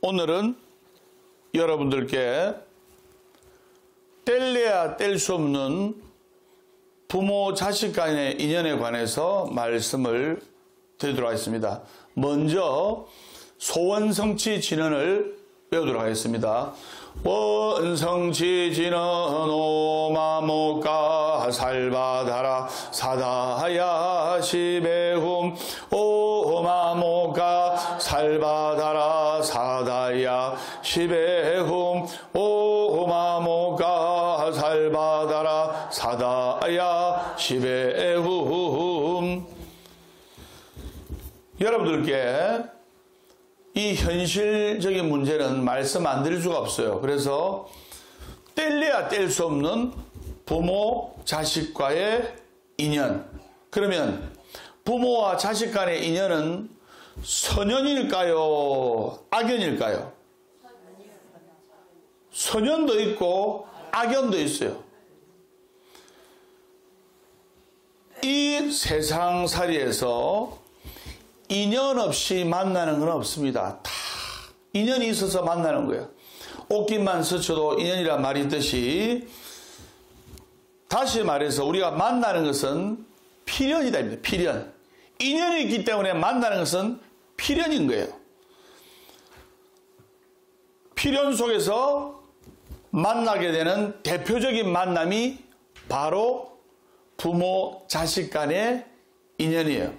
오늘은 여러분들께 뗄래야 뗄 수 없는 부모 자식 간의 인연에 관해서 말씀을 드리도록 하겠습니다. 먼저 소원성취 진언을 배우도록 하겠습니다. 원성취 진언 오마모가 살바다라 사다야 시베훔 오마모가 살바다라 사다야 시베훔 오마모가 살바다라 사다야 시베훔. 여러분들께 이 현실적인 문제는 말씀 안 드릴 수가 없어요. 그래서 뗄래야 뗄 수 없는 부모 자식과의 인연. 그러면 부모와 자식 간의 인연은 선연일까요? 악연일까요? 선연도 있고 악연도 있어요. 이 세상살이에서 인연 없이 만나는 건 없습니다. 다 인연이 있어서 만나는 거예요. 옷깃만 스쳐도 인연이란 말이 있듯이, 다시 말해서 우리가 만나는 것은 필연이다. 필연. 인연이 있기 때문에 만나는 것은 필연인 거예요. 필연 속에서 만나게 되는 대표적인 만남이 바로 부모 자식 간의 인연이에요.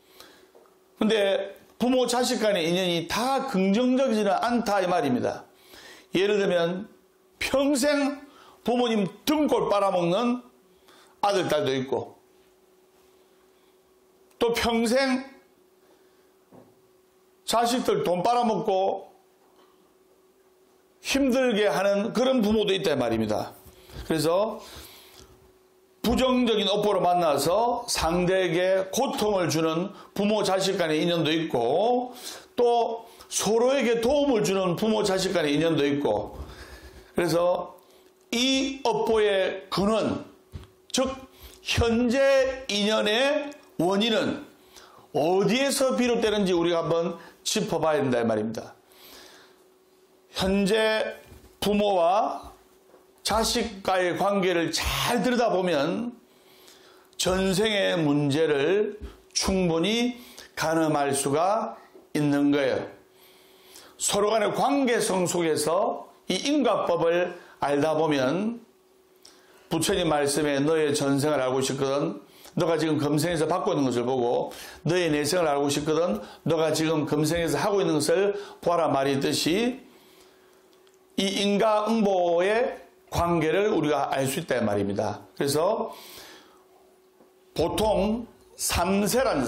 근데 부모 자식 간의 인연이 다 긍정적이지는 않다 이 말입니다. 예를 들면 평생 부모님 등골 빨아먹는 아들 딸도 있고, 또 평생 자식들 돈 빨아먹고 힘들게 하는 그런 부모도 있다 이 말입니다. 그래서 부정적인 업보로 만나서 상대에게 고통을 주는 부모 자식 간의 인연도 있고, 또 서로에게 도움을 주는 부모 자식 간의 인연도 있고, 그래서 이 업보의 근원, 즉 현재 인연의 원인은 어디에서 비롯되는지 우리가 한번 짚어봐야 된다 이 말입니다. 현재 부모와 자식과의 관계를 잘 들여다보면 전생의 문제를 충분히 가늠할 수가 있는 거예요. 서로 간의 관계성 속에서 이 인과법을 알다 보면, 부처님 말씀에 너의 전생을 알고 싶거든 너가 지금 금생에서 받고 있는 것을 보고, 너의 내생을 알고 싶거든 너가 지금 금생에서 하고 있는 것을 보아라 말이 있듯이, 이 인과응보의 관계를 우리가 알 수 있다 말입니다. 그래서 보통 3세란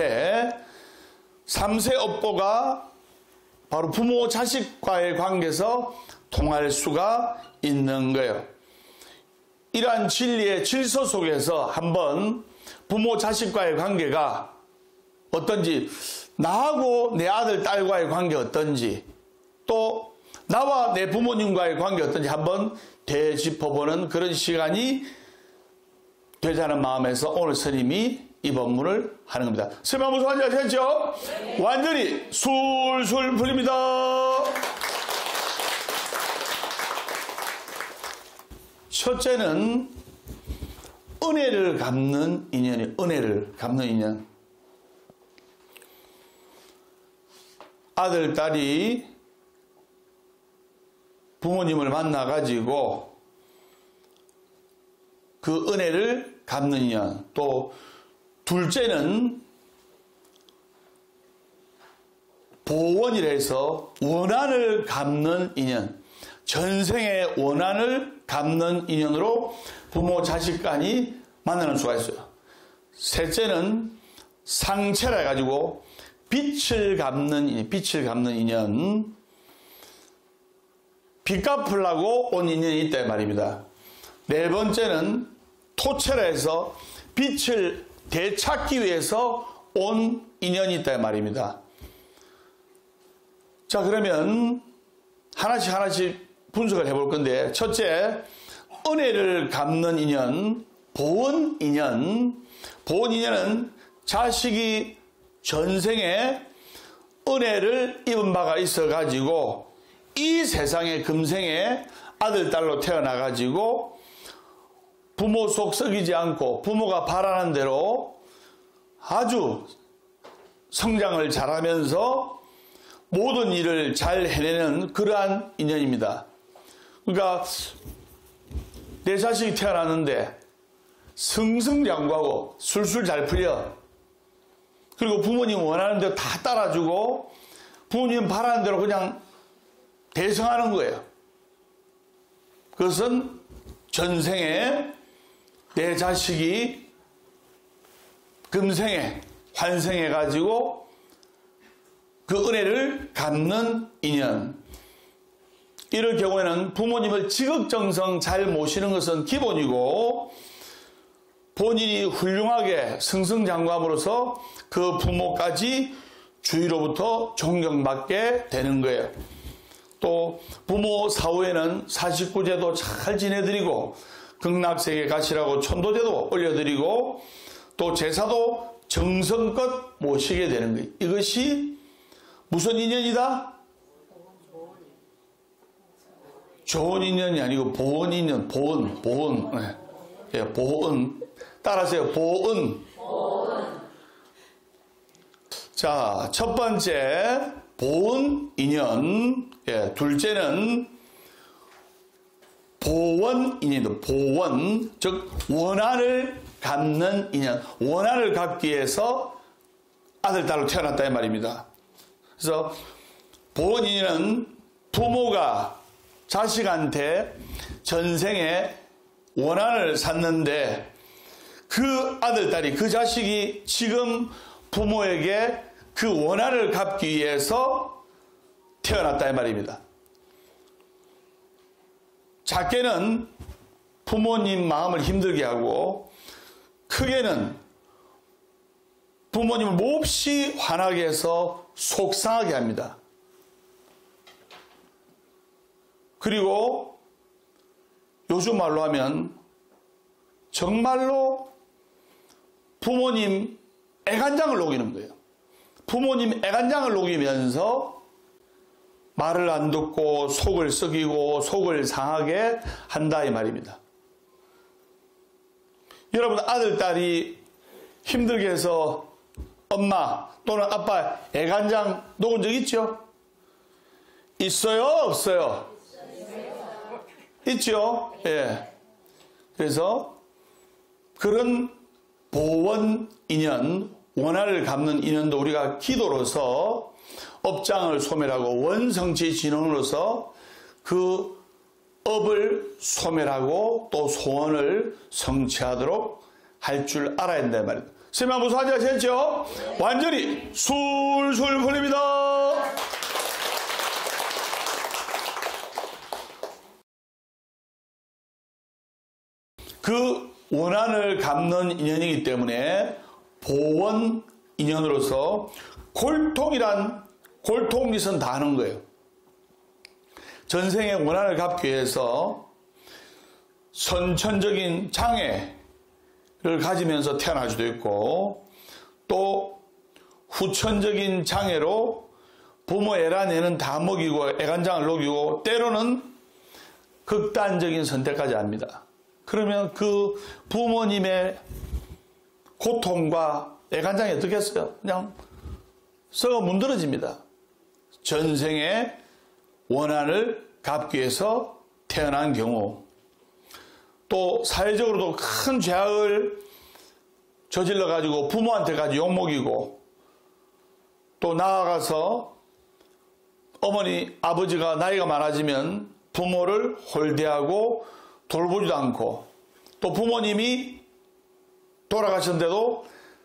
3세 업보가 바로 부모 자식과의 관계에서 통할 수가 있는 거예요. 이러한 진리의 질서 속에서 한번 부모 자식과의 관계가 어떤지, 나하고 내 아들 딸과의 관계 어떤지, 또 나와 내 부모님과의 관계 어떤지 한번 되짚어보는 그런 시간이 되자는 마음에서 오늘 스님이 이 법문을 하는 겁니다. 스님 한번 소환 잘 하셨죠? 네. 완전히 술술 풀립니다. 첫째는 은혜를 갚는 인연이에요. 은혜를 갚는 인연. 아들, 딸이 부모님을 만나가지고 그 은혜를 갚는 인연. 또 둘째는 보원이라 해서 원한을 갚는 인연. 전생의 원한을 갚는 인연으로 부모 자식 간이 만나는 수가 있어요. 셋째는 상체라 해가지고 빛을 갚는 인연. 빚 갚으려고 온 인연이 있다 말입니다. 네 번째는 토체라 해서 빛을 되찾기 위해서 온 인연이 있다 말입니다. 자, 그러면 하나씩 분석을 해볼 건데, 첫째, 은혜를 갚는 인연, 보온 인연. 보온 인연은 자식이 전생에 은혜를 입은 바가 있어가지고 이 세상에 금생에 아들, 딸로 태어나가지고 부모 속 썩이지 않고 부모가 바라는 대로 아주 성장을 잘하면서 모든 일을 잘 해내는 그러한 인연입니다. 그러니까 내 자식이 태어났는데 승승장구하고 술술 잘 풀려. 그리고 부모님 원하는 대로 다 따라주고 부모님 바라는 대로 그냥 대성하는 거예요. 그것은 전생에 내 자식이 금생에 환생해 가지고 그 은혜를 갚는 인연. 이럴 경우에는 부모님을 지극정성 잘 모시는 것은 기본이고 본인이 훌륭하게 승승장구함으로써 그 부모까지 주위로부터 존경받게 되는 거예요. 또 부모 사후에는 사십구제도 잘 지내드리고 극락세계 가시라고 천도제도 올려드리고 또 제사도 정성껏 모시게 되는 거예요. 이것이 무슨 인연이다? 좋은 인연이 아니고 보은 인연, 보은. 네. 보은. 따라하세요. 보은. 자, 첫 번째 보은 인연. 둘째는 보원 인연입니다. 보원, 즉 원한을 갚는 인연. 원한을 갚기 위해서 아들, 딸로 태어났다 이 말입니다. 그래서 보원 인연은 부모가 자식한테 전생에 원한을 샀는데 그 아들, 딸이, 그 자식이 지금 부모에게 그 원한을 갚기 위해서 태어났다 이 말입니다. 작게는 부모님 마음을 힘들게 하고 크게는 부모님을 몹시 화나게 해서 속상하게 합니다. 그리고 요즘 말로 하면 정말로 부모님 애간장을 녹이는 거예요. 부모님 애간장을 녹이면서 말을 안 듣고 속을 썩이고 속을 상하게 한다 이 말입니다. 여러분 아들, 딸이 힘들게 해서 엄마 또는 아빠 애간장 녹은 적 있죠? 있어요? 없어요? 있죠? 예. 그래서 그런 보원 인연, 원한을 갚는 인연도 우리가 기도로서 업장을 소멸하고 원성치 진흥으로서 그 업을 소멸하고 또 소원을 성취하도록 할 줄 알아야 된다 말입니다. 선생님 무슨 하지 아셨죠? 완전히 술술 풀립니다. 그 원한을 갚는 인연이기 때문에 보원 인연으로서 골통 짓은 다 하는 거예요. 전생의 원한을 갚기 위해서 선천적인 장애를 가지면서 태어날 수도 있고 또 후천적인 장애로 부모 애란애는 다 먹이고 애간장을 녹이고 때로는 극단적인 선택까지 합니다. 그러면 그 부모님의 고통과 애간장이 어떻겠어요? 그냥 썩어 문드러집니다. 전생에 원한을 갚기 위해서 태어난 경우 또 사회적으로도 큰 죄악을 저질러 가지고 부모한테까지 욕먹이고 또 나아가서 어머니 아버지가 나이가 많아지면 부모를 홀대하고 돌보지도 않고 또 부모님이 돌아가셨는데도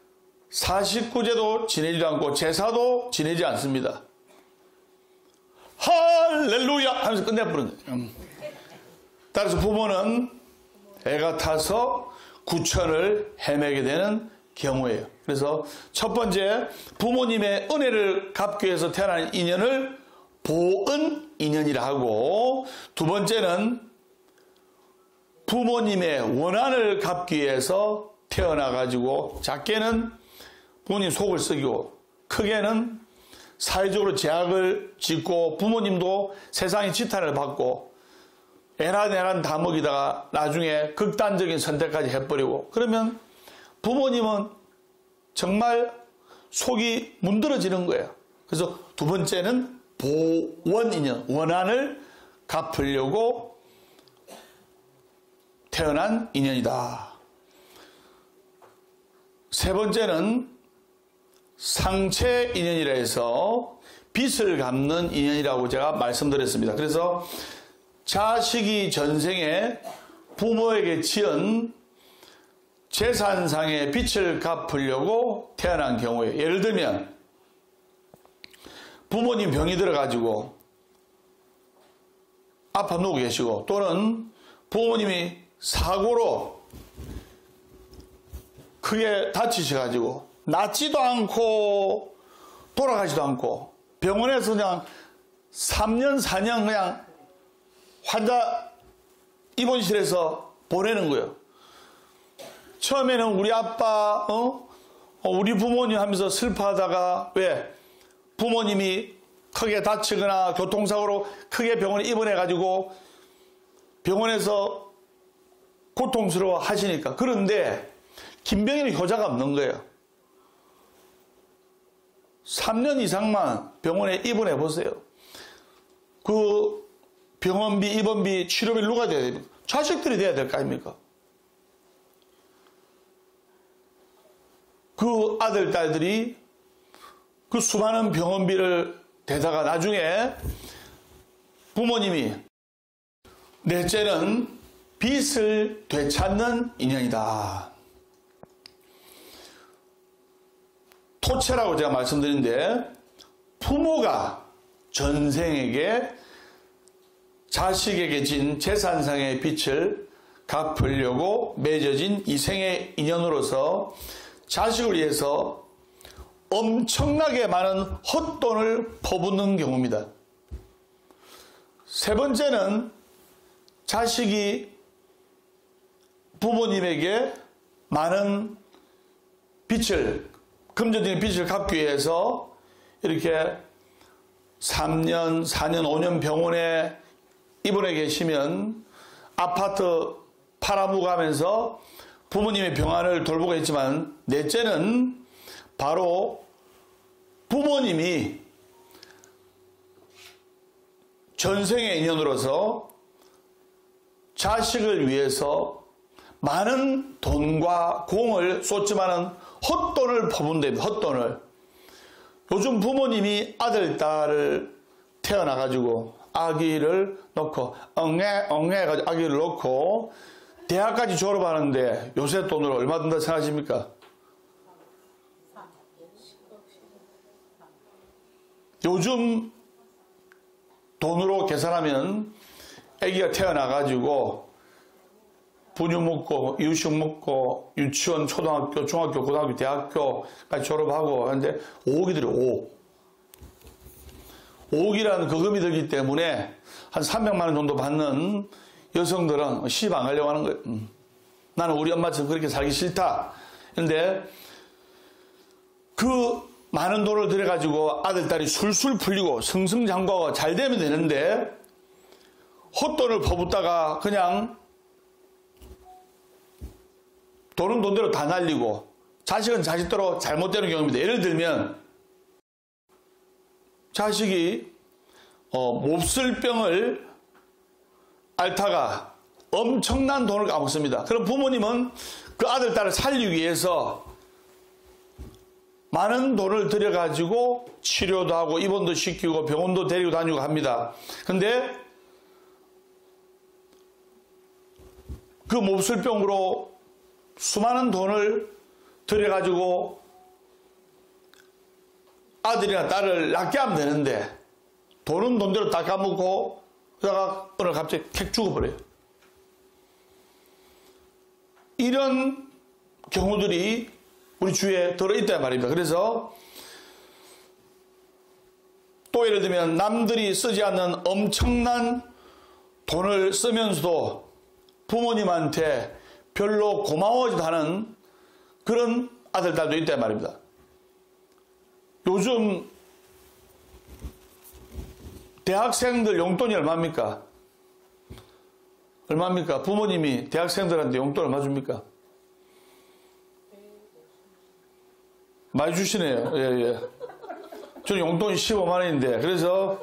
49제도 지내지도 않고 제사도 지내지 않습니다. 할렐루야 하면서 끝내버린 거예요. 따라서 부모는 애가 타서 구천을 헤매게 되는 경우예요. 그래서 첫 번째 부모님의 은혜를 갚기 위해서 태어난 인연을 보은 인연이라 하고 두 번째는 부모님의 원한을 갚기 위해서 태어나가지고 작게는 부모님 속을 썩이고 크게는 사회적으로 제약을 짓고 부모님도 세상의 지탄을 받고 애란 다 먹이다가 나중에 극단적인 선택까지 해버리고 그러면 부모님은 정말 속이 문드러지는 거예요. 그래서 두 번째는 보원인연, 원한을 갚으려고 태어난 인연이다. 세 번째는 상체 인연이라 해서 빚을 갚는 인연이라고 제가 말씀드렸습니다. 그래서 자식이 전생에 부모에게 지은 재산상의 빚을 갚으려고 태어난 경우에 예를 들면 부모님 병이 들어가지고 아파 누워 계시고 또는 부모님이 사고로 크게 다치셔가지고 낫지도 않고 돌아가지도 않고 병원에서 그냥 3년 4년 그냥 환자 입원실에서 보내는 거예요. 처음에는 우리 아빠 우리 부모님 하면서 슬퍼하다가 왜 부모님이 크게 다치거나 교통사고로 크게 병원에 입원해가지고 병원에서 고통스러워 하시니까. 그런데 김병희는 효자가 없는 거예요. 3년 이상만 병원에 입원해 보세요. 그 병원비, 입원비, 치료비를 누가 돼야 됩니까? 자식들이 돼야 될 거 아닙니까? 그 아들, 딸들이 그 수많은 병원비를 대다가 나중에 부모님이 넷째는 빚을 되찾는 인연이다. 토체라고 제가 말씀드린데 부모가 전생에게 자식에게 진 재산상의 빚을 갚으려고 맺어진 이생의 인연으로서 자식을 위해서 엄청나게 많은 헛돈을 퍼붓는 경우입니다. 세 번째는 자식이 부모님에게 많은 빚을, 금전적인 빚을 갚기 위해서 이렇게 3년, 4년, 5년 병원에 입원해 계시면 아파트 팔아먹으면서 부모님의 병환을 돌보고 있지만 넷째는 바로 부모님이 전생의 인연으로서 자식을 위해서 많은 돈과 공을 쏟지만은 헛돈을 퍼붓는답니다. 헛돈을. 요즘 부모님이 아들, 딸을 태어나가지고 아기를 놓고 엉해가지고 아기를 놓고 대학까지 졸업하는데 요새 돈으로 얼마 든다 생각하십니까? 요즘 돈으로 계산하면 아기가 태어나가지고 분유 먹고 유식 먹고 유치원, 초등학교, 중학교, 고등학교, 대학교까지 졸업하고 하는데 5억이 들어요. 5억. 5억이라는 거금이 들기 때문에 한 300만 원 정도 받는 여성들은 시집 안 가려고 하는 거예요. 나는 우리 엄마처럼 그렇게 살기 싫다. 그런데 그 많은 돈을 들여가지고 아들, 딸이 술술 풀리고 승승장구하고 잘 되면 되는데 헛돈을 퍼붓다가 그냥 돈은 돈대로 다 날리고 자식은 자식대로 잘못되는 경우입니다. 예를 들면 자식이 몹쓸 병을 앓다가 엄청난 돈을 까먹습니다. 그럼 부모님은 그 아들, 딸을 살리기 위해서 많은 돈을 들여가지고 치료도 하고 입원도 시키고 병원도 데리고 다니고 합니다. 근데 그 몹쓸 병으로 수많은 돈을 들여가지고 아들이나 딸을 낫게 하면 되는데 돈은 돈대로 다 까먹고 그러다가 오늘 갑자기 객 죽어버려요. 이런 경우들이 우리 주위에 들어있단 말입니다. 그래서 또 예를 들면 남들이 쓰지 않는 엄청난 돈을 쓰면서도 부모님한테 별로 고마워하지도 않은 그런 아들, 딸도 있단 말입니다. 요즘 대학생들 용돈이 얼마입니까? 얼마입니까? 부모님이 대학생들한테 용돈 얼마 줍니까? 많이 주시네요. 예, 예. 저는 용돈이 15만 원인데, 그래서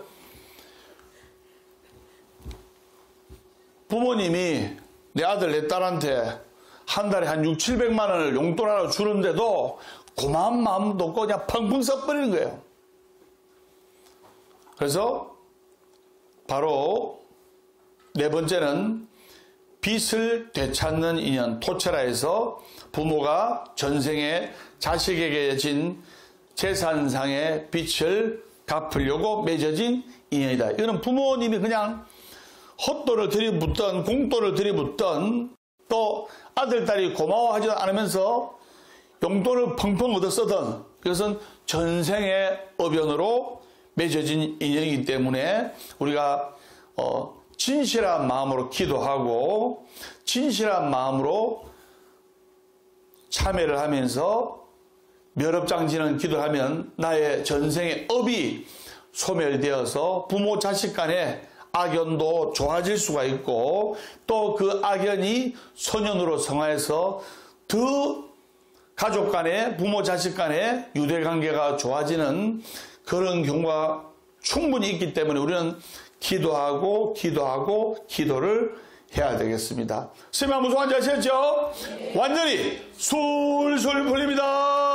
부모님이 내 아들, 내 딸한테 한 달에 한 6, 700만 원을 용돈 하나 주는데도 고마운 마음도 없고 그냥 펑펑 써버리는 거예요. 그래서 바로 네 번째는 빚을 되찾는 인연, 토체라에서 부모가 전생에 자식에게 진 재산상의 빚을 갚으려고 맺어진 인연이다. 이거는 부모님이 그냥 헛돈을 들이붓던 공돈을 들이붓던 또 아들, 딸이 고마워하지 않으면서 용돈을 펑펑 얻어 쓰던 이것은 전생의 업연으로 맺어진 인연이기 때문에 우리가 진실한 마음으로 기도하고 진실한 마음으로 참회를 하면서 멸업장지는 기도하면 나의 전생의 업이 소멸되어서 부모 자식 간의 악연도 좋아질 수가 있고 또 그 악연이 소년으로 성화해서 더 가족 간의 부모 자식 간의 유대관계가 좋아지는 그런 경우가 충분히 있기 때문에 우리는 기도하고 기도를 해야 되겠습니다. 선생님 한번 소환 하셨죠? 완전히 술술 풀립니다.